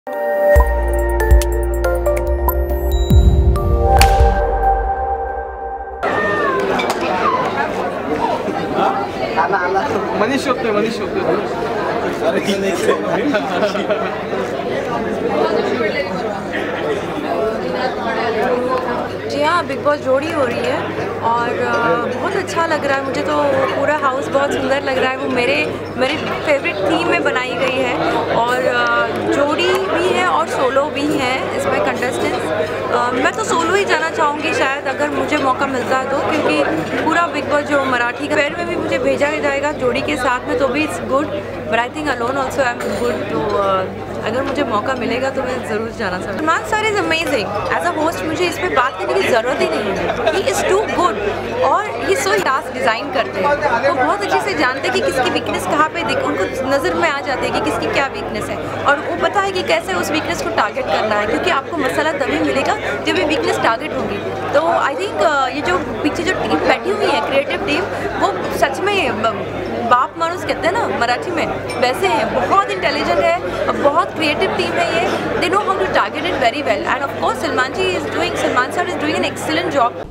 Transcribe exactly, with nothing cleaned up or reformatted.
मनीष होते मनीष होते जी हाँ, बिग बॉस जोड़ी हो रही है और बहुत अच्छा लग रहा है मुझे तो। पूरा हाउस बहुत सुंदर लग रहा है। वो मेरे मेरे फेवरेट थीम में बनाई गई है और जोड़ी भी है और सोलो भी है इसमें कंटेस्टेंट्स। मैं तो सोलो ही जाना चाहूँगी शायद, अगर मुझे मौका मिलता है तो, क्योंकि पूरा बिग बॉस जो मराठी का फेयर में भी मुझे भेजा जाएगा जोड़ी के साथ में तो भी it's good, but I think alone also I am good. तो अगर मुझे मौका मिलेगा तो मैं ज़रूर जाना चाहूँगी। Salman sir is amazing. As a host मुझे इस पर बात करने की ज़रूरत ही नहीं है। ही इज़ टू गुड और ये सो टास्क डिज़ाइन करते हैं, वो बहुत अच्छे से जानते हैं कि किसकी वीकनेस कहाँ पे दिख, उनको नज़र में आ जाती है कि किसकी क्या वीकनेस है और वो पता है कि कैसे उस वीकनेस को टारगेट करना है, क्योंकि आपको मसाला तभी मिलेगा जब ये वीकनेस टारगेट होगी। तो आई थिंक ये जो पीछे जो टीम बैठी हुई है क्रिएटिव टीम, वो सच में बाप मानुस कहते हैं ना मराठी में, वैसे हैं। बहुत इंटेलिजेंट है और बहुत क्रिएटिव टीम है ये। They know how to target it very well and of course Salman ji is doing Salman sir is doing an excellent job.